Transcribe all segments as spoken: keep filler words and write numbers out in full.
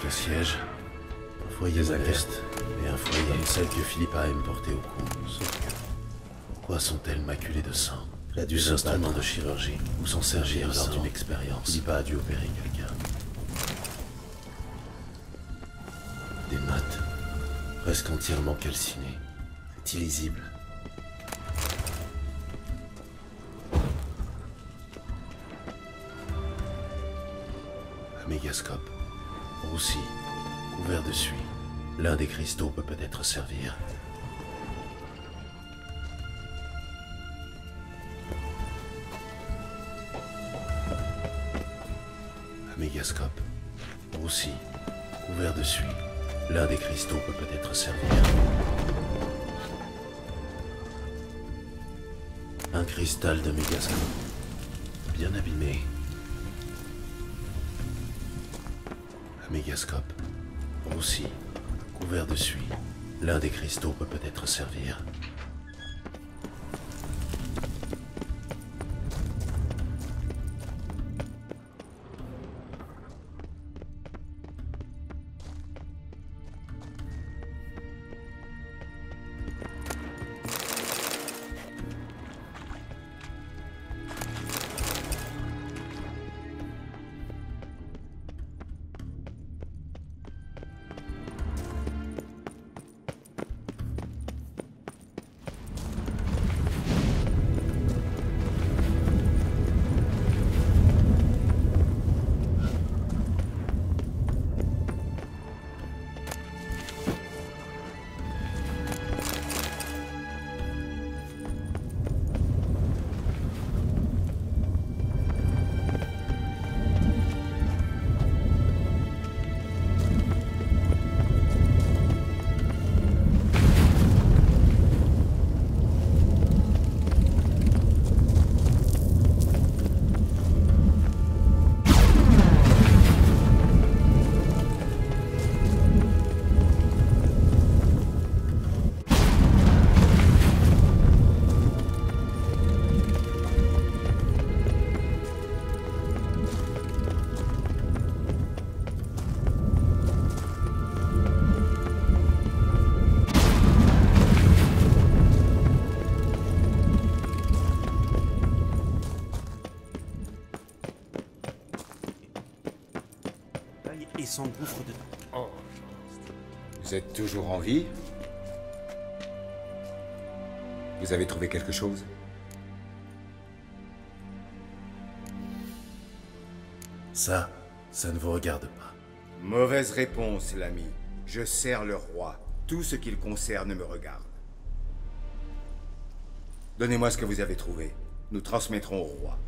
le siège, un foyer à l'est et un foyer comme celle que Philippa aime porter au cou. Sauf que, pourquoi sont-elles maculées de sang? Elle a dû des instruments de chirurgie ou s'en servir lors d'une expérience. Philippa a dû opérer quelqu'un. Des notes, presque entièrement calcinées. C'est illisible. Un mégascope, roussi, couvert de suie. L'un des cristaux peut peut-être servir. Un mégascope, roussi, couvert de suie. L'un des cristaux peut peut-être servir. Un cristal de mégascope, bien abîmé. Un mégascope, roussi, couvert de suie. L'un des cristaux peut peut-être servir. Et s'engouffre dedans. Oh. Vous êtes toujours en vie? Vous avez trouvé quelque chose? Ça, ça ne vous regarde pas. Mauvaise réponse, l'ami. Je sers le roi. Tout ce qui le concerne me regarde. Donnez-moi ce que vous avez trouvé. Nous transmettrons au roi.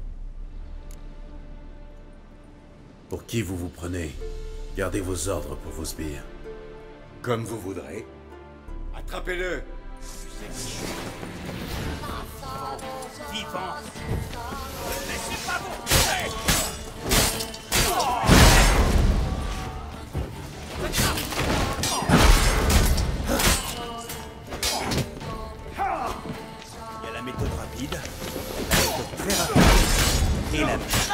Pour qui vous vous prenez? Gardez vos ordres pour vos sbires. Comme vous voudrez. Attrapez-le! Vivant! Ne laissez pas vous tuer! Il y a la méthode rapide, la méthode très rapide, et la méthode.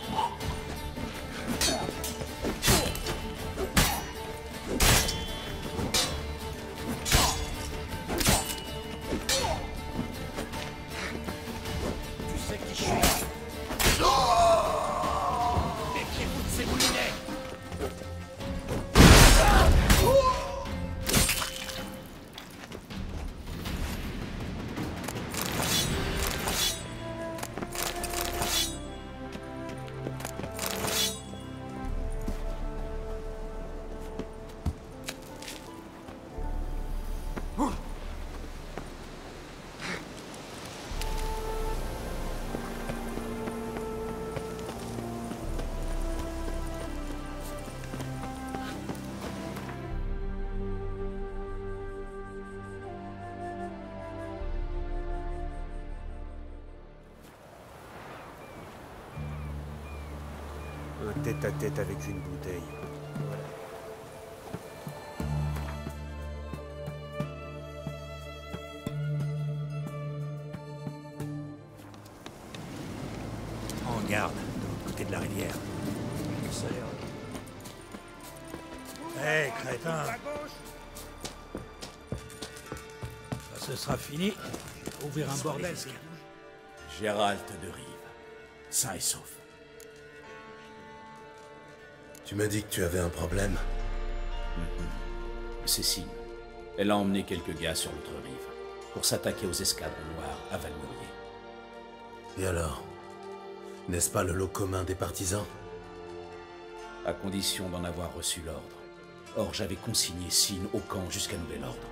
Un tête-à-tête avec une bouteille. Voilà. En garde, de l'autre côté de la rivière. Ça a l'air... Hé, crétin! Ça, ce sera fini. Ouvrir un bordel, c'est... Gérald de Rive, sain et sauf. Tu m'as dit que tu avais un problème. Mm-hmm. C'est Sin. Elle a emmené quelques gars sur l'autre rive, pour s'attaquer aux escadrons noirs à Valmurier. Et alors? N'est-ce pas le lot commun des partisans? À condition d'en avoir reçu l'ordre. Or, j'avais consigné Sin au camp jusqu'à nouvel ordre.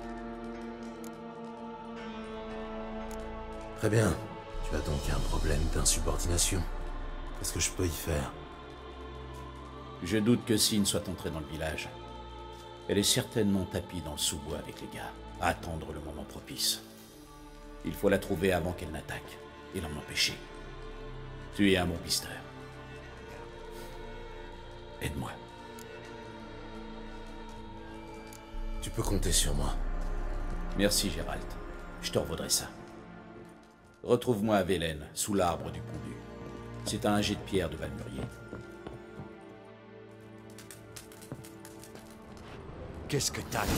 Très bien. Tu as donc un problème d'insubordination. Qu'est-ce que je peux y faire? Je doute que Sin soit entrée dans le village. Elle est certainement tapie dans le sous-bois avec les gars, à attendre le moment propice. Il faut la trouver avant qu'elle n'attaque, et l'en empêcher. Tu es un bon pisteur. Aide-moi. Tu peux compter sur moi. Merci, Gérald. Je te revaudrai ça. Retrouve-moi à Velen, sous l'arbre du Pondu. C'est à un jet de pierre de Valmurier. Qu'est-ce que t'as?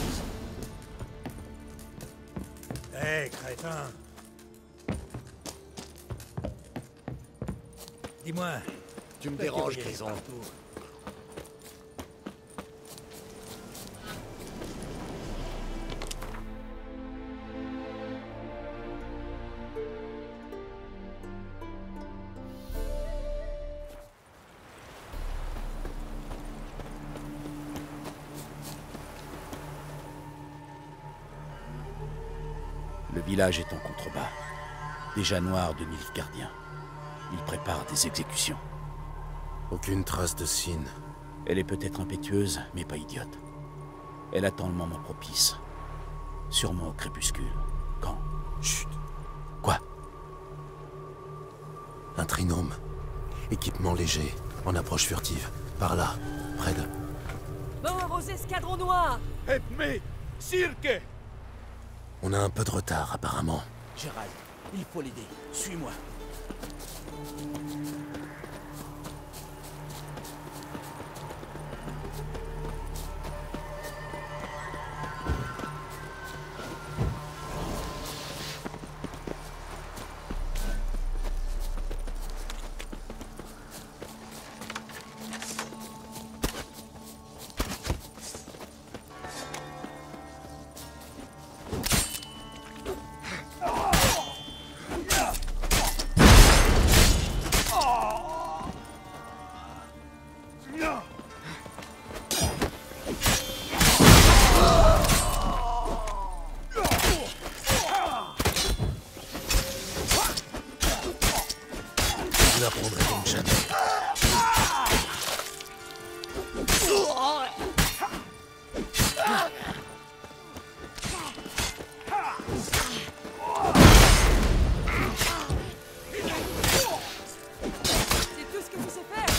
Hé, crétin! Dis-moi. Tu me déranges, Grison. Le village est en contrebas. Déjà noir de mille gardiens. Ils préparent des exécutions. Aucune trace de Sin. Elle est peut-être impétueuse, mais pas idiote. Elle attend le moment propice. Sûrement au crépuscule. Quand? Chut. Quoi? Un trinôme. Équipement léger, en approche furtive. Par là, près de... Mort aux escadrons noirs! Aide-moi! Cirque! On a un peu de retard, apparemment. Gérald, il faut l'aider. Suis-moi. Je n'apprendrai donc jamais. C'est tout ce que tu sais faire!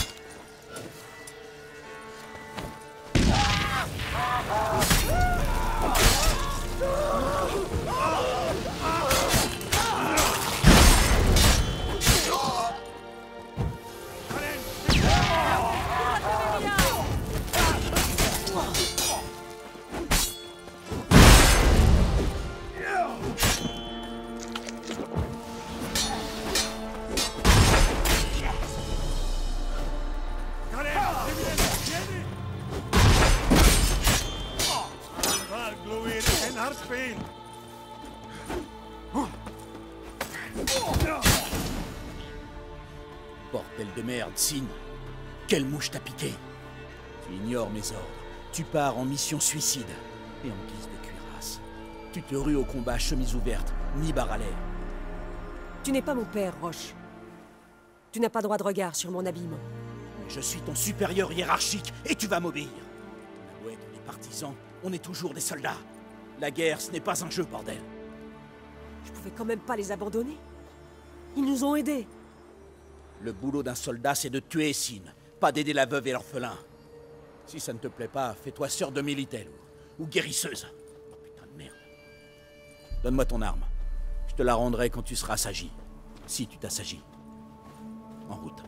Bordel de merde, Sin. Quelle mouche t'a piqué? Tu ignores mes ordres. Tu pars en mission suicide. Et en guise de cuirasse. Tu te rues au combat chemise ouverte, ni barre à l'air. Tu n'es pas mon père, Roche. Tu n'as pas droit de regard sur mon habillement. Mais je suis ton supérieur hiérarchique et tu vas m'obéir. On a beau être des partisans, on est toujours des soldats. La guerre, ce n'est pas un jeu, bordel. Je pouvais quand même pas les abandonner. Ils nous ont aidés. Le boulot d'un soldat, c'est de tuer Sin, pas d'aider la veuve et l'orphelin. Si ça ne te plaît pas, fais-toi sœur de Mélitel ou, ou guérisseuse. Oh putain de merde. Donne-moi ton arme. Je te la rendrai quand tu seras assagi. Si tu t'assagis. En route.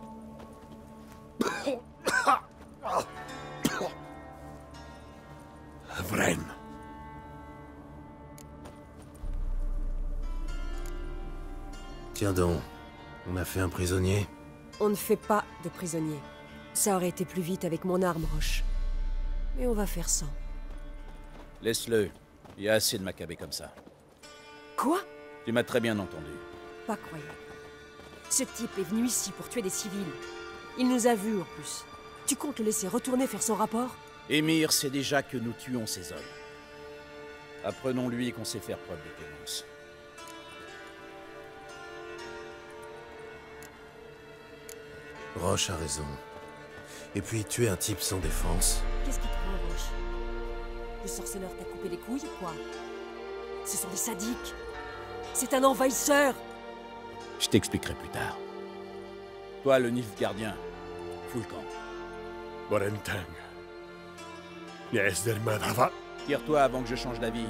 Vren. Tiens donc, on a fait un prisonnier. On ne fait pas de prisonniers. Ça aurait été plus vite avec mon arme, Roche. Mais on va faire sans. Laisse-le. Il y a assez de macabées comme ça. Quoi? Tu m'as très bien entendu. Pas croyable. Ce type est venu ici pour tuer des civils. Il nous a vus en plus. Tu comptes le laisser retourner faire son rapport? Émir sait déjà que nous tuons ces hommes. Apprenons-lui qu'on sait faire preuve de clémence. Roche a raison. Et puis, tuer un type sans défense. Qu'est-ce qui te rend, Roche? Le sorceleur t'a coupé les couilles ou quoi? Ce sont des sadiques. C'est un envahisseur. Je t'expliquerai plus tard. Toi, le Nilfgaardien, fous le camp. Borentang. Yes, Madava. Tire-toi avant que je change d'avis.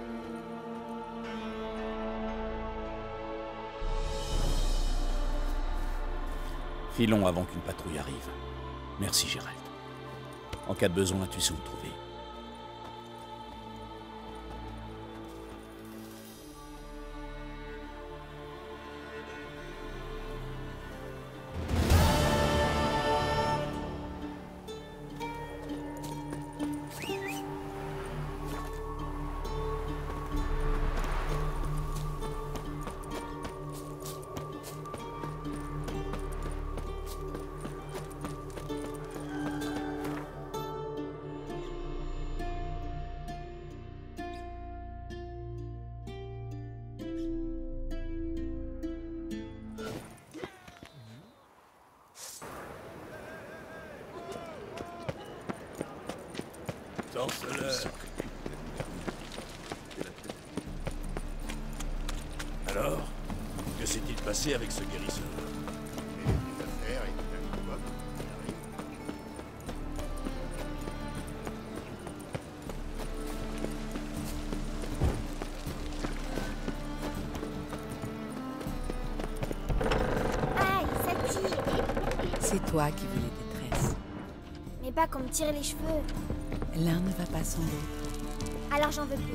Filons avant qu'une patrouille arrive. Merci, Gérald. En cas de besoin, tu sais où me trouver. Sorceleur. Alors, que s'est-il passé avec ce guérisseur? Aïe, ça tire. C'est toi qui veux les détresses. Mais pas qu'on me tire les cheveux. L'un ne va pas sans l'autre. Alors j'en veux plus.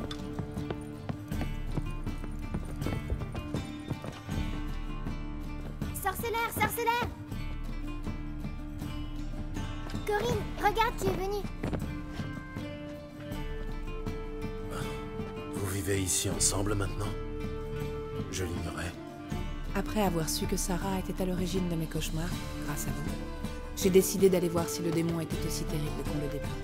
Sorcellaire, sorcellaire! Corinne, regarde qui est venu. Vous vivez ici ensemble maintenant? Je l'ignorais. Après avoir su que Sarah était à l'origine de mes cauchemars, grâce à vous, j'ai décidé d'aller voir si le démon était aussi terrible qu'on le dépeint.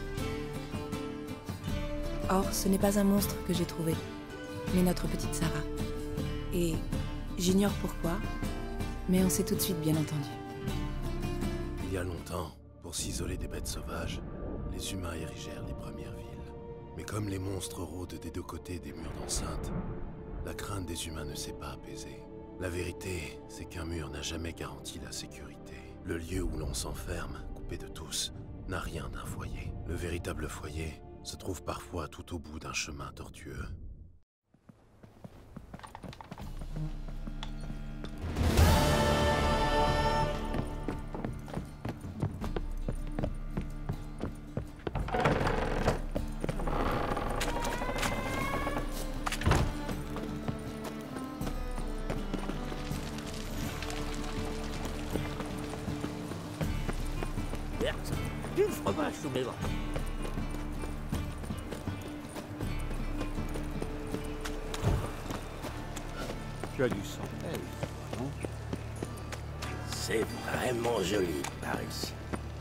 Or, ce n'est pas un monstre que j'ai trouvé, mais notre petite Sarah. Et j'ignore pourquoi, mais on s'est tout de suite bien entendu. Il y a longtemps, pour s'isoler des bêtes sauvages, les humains érigèrent les premières villes. Mais comme les monstres rôdent des deux côtés des murs d'enceinte, la crainte des humains ne s'est pas apaisée. La vérité, c'est qu'un mur n'a jamais garanti la sécurité. Le lieu où l'on s'enferme, coupé de tous, n'a rien d'un foyer. Le véritable foyer se trouve parfois tout au bout d'un chemin tortueux. Du fromage sous mes bras. Tu as du sang belge, non? C'est vraiment joli par ici.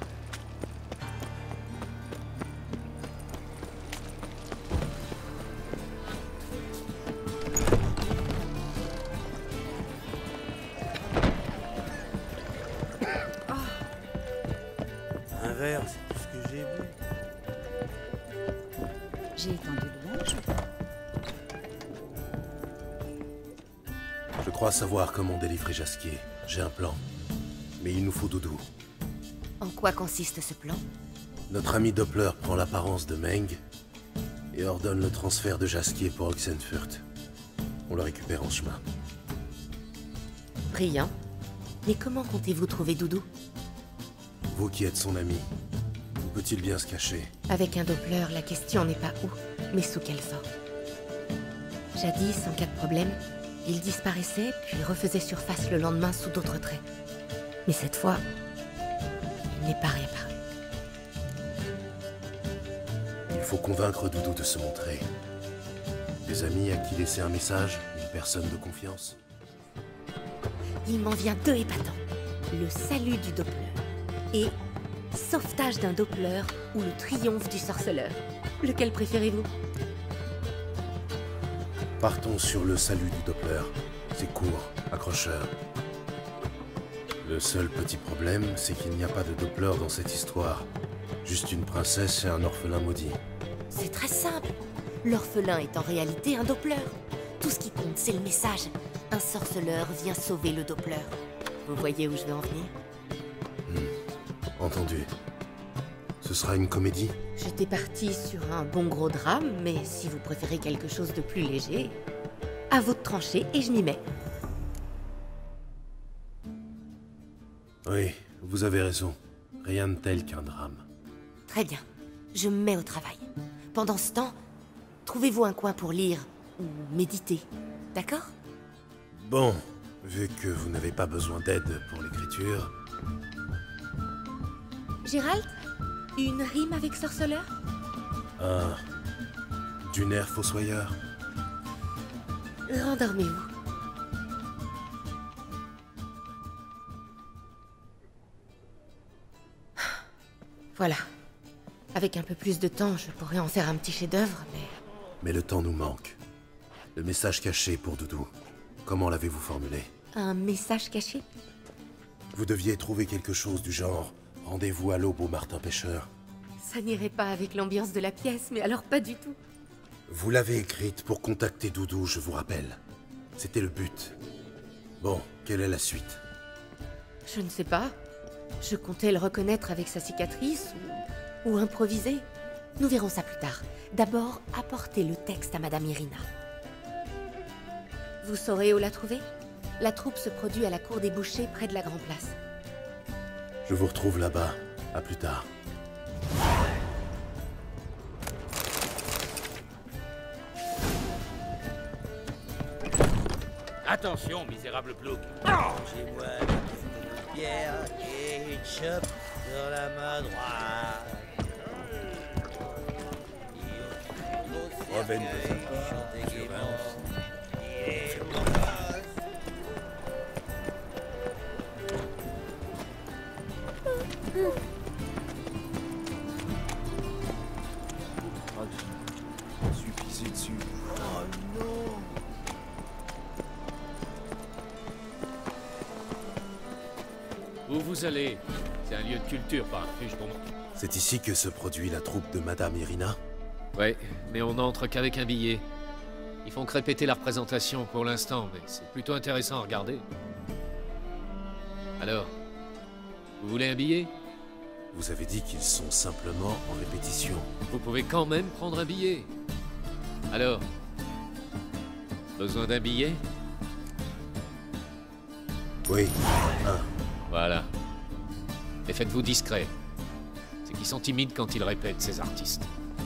Un verre, c'est tout ce que j'ai bu. J'ai étendu le linge. Je crois savoir comment délivrer Jasquier. J'ai un plan. Mais il nous faut Doudou. En quoi consiste ce plan? Notre ami Doppler prend l'apparence de Meng et ordonne le transfert de Jasquier pour Oxenfurt. On le récupère en chemin. Brillant. Mais comment comptez-vous trouver Doudou? Vous qui êtes son ami, peut-il bien se cacher? Avec un Doppler, la question n'est pas où, mais sous quelle forme. Jadis, en cas de problème, il disparaissait, puis refaisait surface le lendemain sous d'autres traits. Mais cette fois, il n'est pas réapparu. Il faut convaincre Doudou de se montrer. Des amis à qui laisser un message, une personne de confiance. Il m'en vient deux épatants. Le salut du Doppler et sauvetage d'un Doppler ou le triomphe du sorceleur. Lequel préférez-vous? Partons sur le salut du Doppler. C'est court, accrocheur. Le seul petit problème, c'est qu'il n'y a pas de Doppler dans cette histoire. Juste une princesse et un orphelin maudit. C'est très simple. L'orphelin est en réalité un Doppler. Tout ce qui compte, c'est le message. Un sorceleur vient sauver le Doppler. Vous voyez où je veux en venir? Hmm. Entendu. Ce sera une comédie? J'étais partie sur un bon gros drame, mais si vous préférez quelque chose de plus léger, à vous de trancher et je m'y mets. Oui, vous avez raison. Rien de tel qu'un drame. Très bien. Je me mets au travail. Pendant ce temps, trouvez-vous un coin pour lire ou méditer. D'accord? Bon, vu que vous n'avez pas besoin d'aide pour l'écriture... Gérald? Une rime avec sorceleur? Un... du nerf fossoyeur. Rendormez-vous. Voilà. Avec un peu plus de temps, je pourrais en faire un petit chef-d'œuvre, mais... Mais le temps nous manque. Le message caché pour Doudou. Comment l'avez-vous formulé? Un message caché? Vous deviez trouver quelque chose du genre « Rendez-vous à l'aube au Martin Pêcheur ». Ça n'irait pas avec l'ambiance de la pièce, mais alors pas du tout. Vous l'avez écrite pour contacter Doudou, je vous rappelle. C'était le but. Bon, quelle est la suite? Je ne sais pas. Je comptais le reconnaître avec sa cicatrice, ou, ou improviser. Nous verrons ça plus tard. D'abord, apportez le texte à Madame Irina. Vous saurez où la trouver? La troupe se produit à la cour des bouchers, près de la Grand Place. Je vous retrouve là-bas. À plus tard. Attention, misérable plouc. Mangez-moi une bière et une chope dans la main droite. Revenez. Je suis pissé dessus. Oh non! Où vous allez? C'est un lieu de culture, pas un refuge pour moi. C'est ici que se produit la troupe de Madame Irina? Ouais, mais on n'entre qu'avec un billet. Ils font que répéter la représentation pour l'instant, mais c'est plutôt intéressant à regarder. Alors, vous voulez un billet? Vous avez dit qu'ils sont simplement en répétition. Vous pouvez quand même prendre un billet. Alors, besoin d'un billet? Oui, un. Voilà. Et faites-vous discret. C'est qu'ils sont timides quand ils répètent, ces artistes.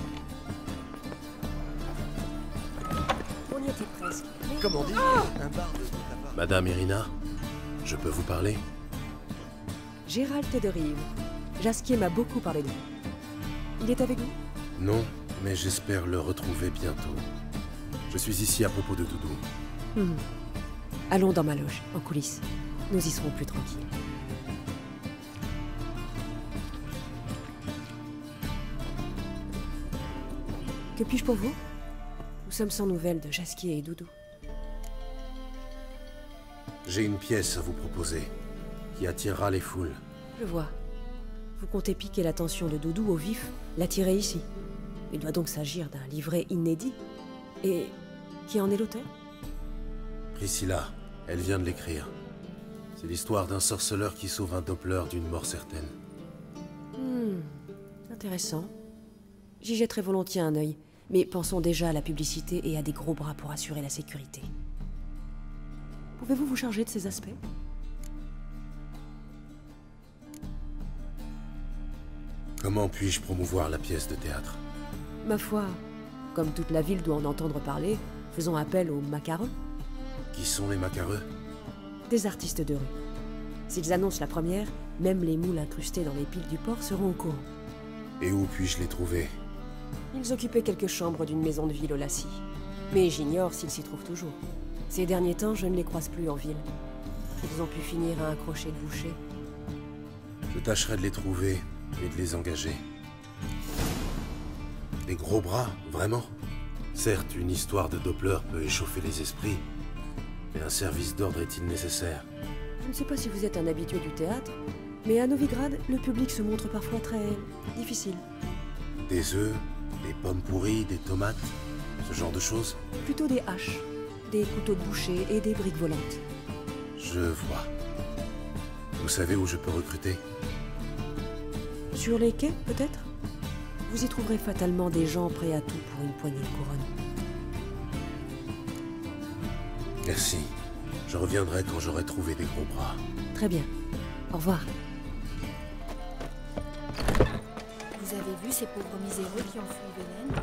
On y était presque. Mais... Comment dire? Un bar de ta part. Madame Irina, je peux vous parler? Gérald de Rive. Jasquier m'a beaucoup parlé de vous. Il est avec vous? Non, mais j'espère le retrouver bientôt. Je suis ici à propos de Doudou. Hmm. Allons dans ma loge, en coulisses. Nous y serons plus tranquilles. Que puis-je pour vous? Nous sommes sans nouvelles de Jasquier et Doudou. J'ai une pièce à vous proposer, qui attirera les foules. Je vois. Vous comptez piquer l'attention de Doudou au vif, l'attirer ici. Il doit donc s'agir d'un livret inédit. Et qui en est l'auteur? Priscilla, elle vient de l'écrire. C'est l'histoire d'un sorceleur qui sauve un Doppler d'une mort certaine. Hmm, intéressant. J'y jetterai volontiers un œil, mais pensons déjà à la publicité et à des gros bras pour assurer la sécurité. Pouvez-vous vous charger de ces aspects? Comment puis-je promouvoir la pièce de théâtre? Ma foi, comme toute la ville doit en entendre parler, faisons appel aux macareux. Qui sont les macareux? Des artistes de rue. S'ils annoncent la première, même les moules incrustés dans les piles du port seront au courant. Et où puis-je les trouver? Ils occupaient quelques chambres d'une maison de ville au Lassie. Mais j'ignore s'ils s'y trouvent toujours. Ces derniers temps, je ne les croise plus en ville. Ils ont pu finir à un crochet de boucher. Je tâcherai de les trouver et de les engager. Des gros bras, vraiment? Certes, une histoire de Doppler peut échauffer les esprits, mais un service d'ordre est-il nécessaire? Je ne sais pas si vous êtes un habitué du théâtre, mais à Novigrad, le public se montre parfois très... difficile. Des œufs, des pommes pourries, des tomates, ce genre de choses? Plutôt des haches, des couteaux de boucher et des briques volantes. Je vois. Vous savez où je peux recruter? Sur les quais, peut-être? Vous y trouverez fatalement des gens prêts à tout pour une poignée de couronne. Merci. Je reviendrai quand j'aurai trouvé des gros bras. Très bien. Au revoir. Vous avez vu ces pauvres miséreux qui ont fui Velen?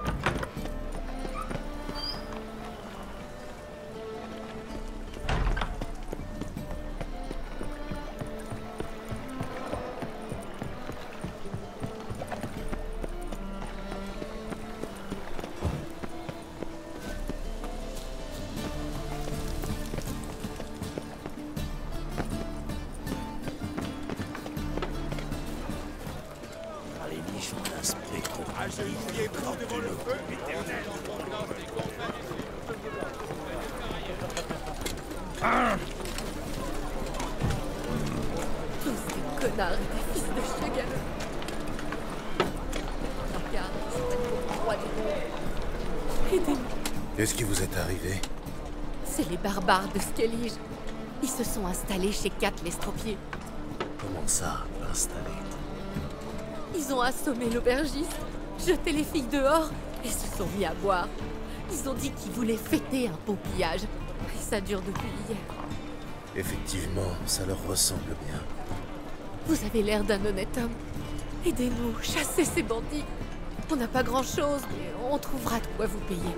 Qu'est-ce qui vous est arrivé? C'est les barbares de Skellige. Ils se sont installés chez Kat l'Estropié. Comment ça, installés? Ils ont assommé l'aubergiste, jeté les filles dehors et se sont mis à boire. Ils ont dit qu'ils voulaient fêter un beau pillage. Et ça dure depuis hier. Effectivement, ça leur ressemble bien. Vous avez l'air d'un honnête homme. Aidez-nous, chassez ces bandits. On n'a pas grand-chose, mais on trouvera de quoi vous payer.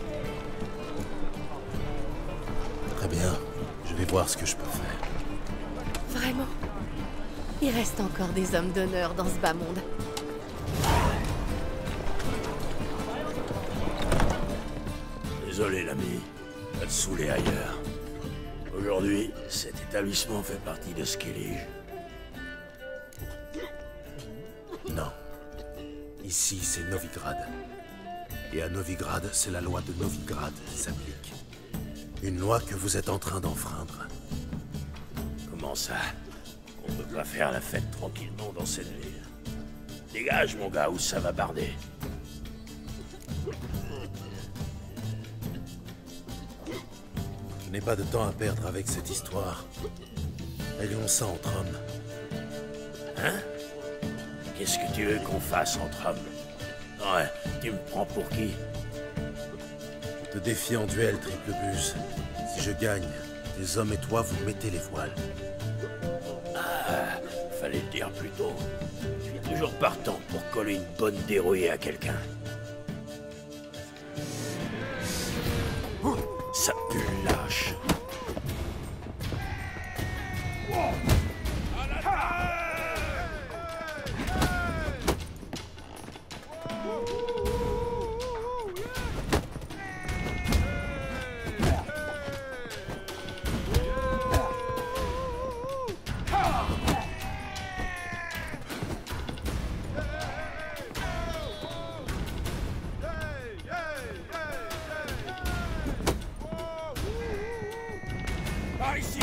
Très bien. Je vais voir ce que je peux faire. Vraiment? Il reste encore des hommes d'honneur dans ce bas monde. Désolé, l'ami. Va te saouler ailleurs. Aujourd'hui, cet établissement fait partie de Skellige. Non. Ici, c'est Novigrad. Et à Novigrad, c'est la loi de Novigrad qui s'applique. Une loi que vous êtes en train d'enfreindre. Comment ça? On peut pas faire la fête tranquillement dans cette ville. Dégage, mon gars, ou ça va barder. Je n'ai pas de temps à perdre avec cette histoire. Réglons ça entre hommes. Hein? Qu'est-ce que tu veux qu'on fasse entre hommes? Ouais, tu me prends pour qui? Je te défie en duel, Triple Buse. Si je gagne, tes hommes et toi, vous mettez les voiles. Ah, fallait le dire plus tôt. Je suis toujours partant pour coller une bonne dérouillée à quelqu'un. Ça pue le lâche. Par ici!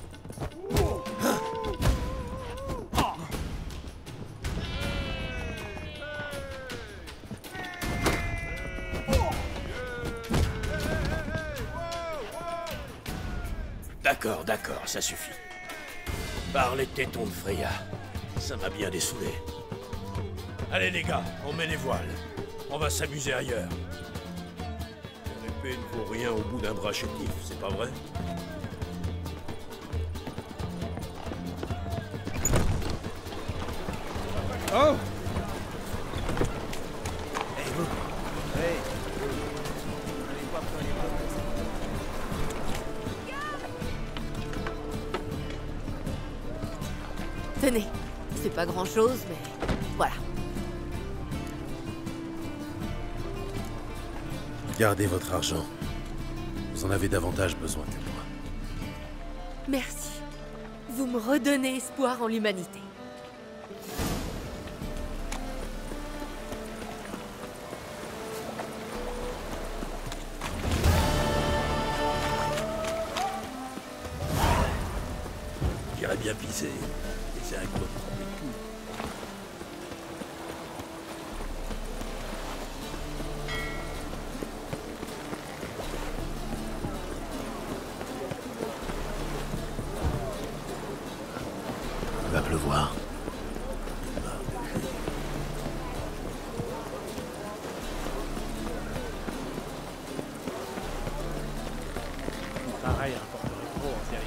D'accord, d'accord, ça suffit. Par les tétons de Freya, ça m'a bien dessoulé. Allez les gars, on met les voiles. On va s'amuser ailleurs. L'épée ne vaut rien au bout d'un bras chétif, c'est pas vrai? Oh! Tenez, c'est pas grand-chose, mais voilà. Gardez votre argent. Vous en avez davantage besoin que moi. Merci. Vous me redonnez espoir en l'humanité. J'irais bien pisser. Et c'est un gros trempé de cul. Il va pleuvoir. Pareil, un porte-repos en série.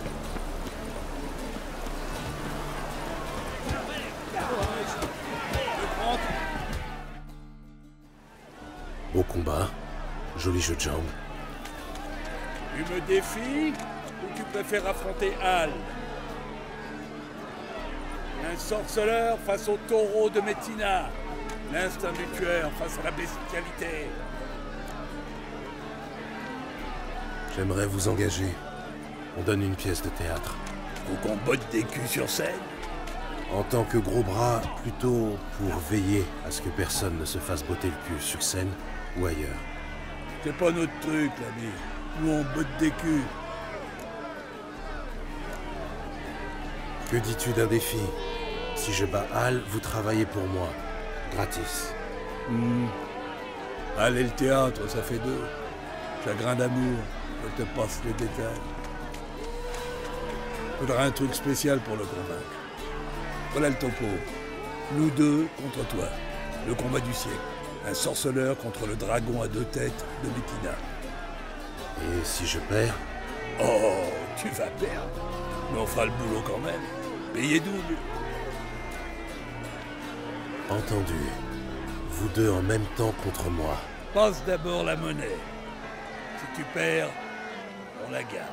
Au combat, joli jeu de jambes. Tu me défies ou tu préfères affronter Hal? Un sorceleur face au taureau de Metina. L'instinct du tueur face à la bestialité. J'aimerais vous engager. On donne une pièce de théâtre. Faut qu'on botte des culs sur scène. En tant que gros bras, plutôt pour veiller à ce que personne ne se fasse botter le cul sur scène ou ailleurs. C'est pas notre truc, l'ami. Nous, on botte des culs. Que dis-tu d'un défi? Si je bats Hal, vous travaillez pour moi. Gratis. Hmm. Hal et le théâtre, ça fait deux. Chagrin d'amour, je te passe les détails. Faudra un truc spécial pour le convaincre. Voilà le topo. Nous deux contre toi. Le combat du siècle. Un sorceleur contre le dragon à deux têtes de Metina. Et si je perds? Oh, tu vas perdre. Mais on fera le boulot quand même. Payez double. Entendu. Vous deux en même temps contre moi. Passe d'abord la monnaie. Si tu perds, on la garde.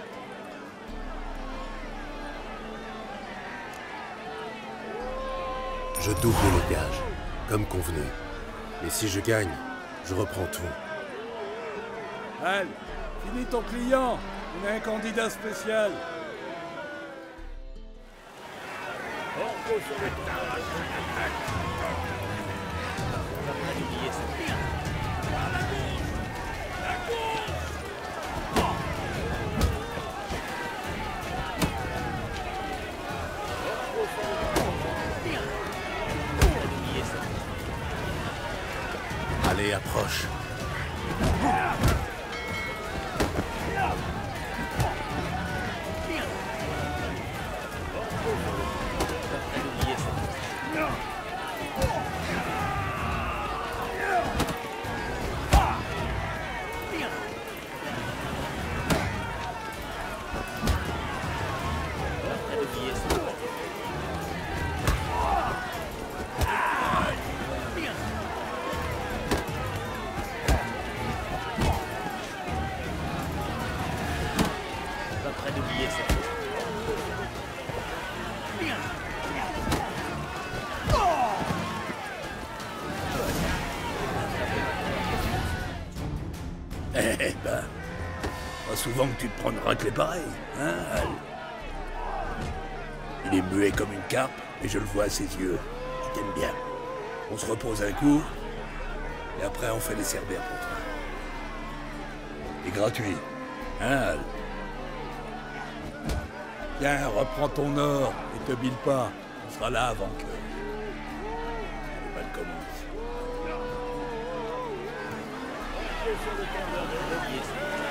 Je double le gage, comme convenu. Et si je gagne, je reprends tout. Hal, finis ton client. On a un candidat spécial. Orco sur le tas. On a pas oublié ça. À la gauche. La gauche. Orco sur le tas. Allez, approche. Eh ben, pas souvent que tu te prends une raclée pareille, hein, Hal? Il est muet comme une carpe, mais je le vois à ses yeux. Il t'aime bien. On se repose un coup, et après on fait les cerbères pour toi. Et gratuit, hein, Hal? Tiens, reprends ton or et te bile pas. On sera là avant que... le bal commence. Sur le tendeur de